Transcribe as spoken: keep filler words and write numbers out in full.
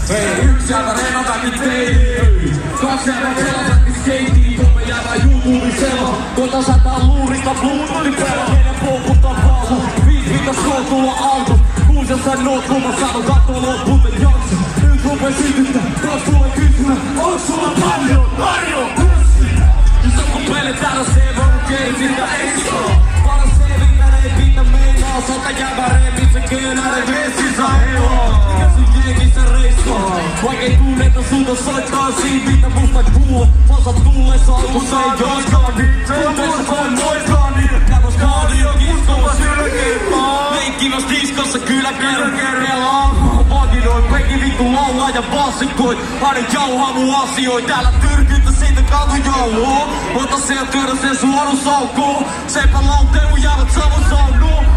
Hei, yksi jävä renatakin tein. Kaksi jävä selasakin skeittiin. Kolme jävä YouTubisella. Kota sataa luurista bluetootin päällä. Heidän poukuttaa pallo. Viis vitas tulla auto. Kuusi jossain nootkuva sanon kattoo loppuuten jakso. Nyt rupee sytyttää. Taas tulee kysymä. Onks sulla paljon? Tarjo! Jos joku pele täällä se vaan keisistä ei saa. Paras se vitään ei pinta meinaa. Sata jävä remit se könäinen vesissä heilaa. Mikä sun jengissä reissaa? Vaikei tunneta suuta soittaa siinä mitä musta kuule. Osat tulee salkussa ei joskaan niin. Tunteessa voin moistaa niin. Kävos kaadio kiskova sylkeet. Leikkivas diskossa kyllä kerran kerralla. Vaginoin peki vittu laulaa ja bassikoit. Aina jauhaa mun asioit. Täällä tyrkyttä siitä katujauhoa. Ota se ja työdä sen suoru saukkoon. Sepä lauteen mun jäävät savun saunoo.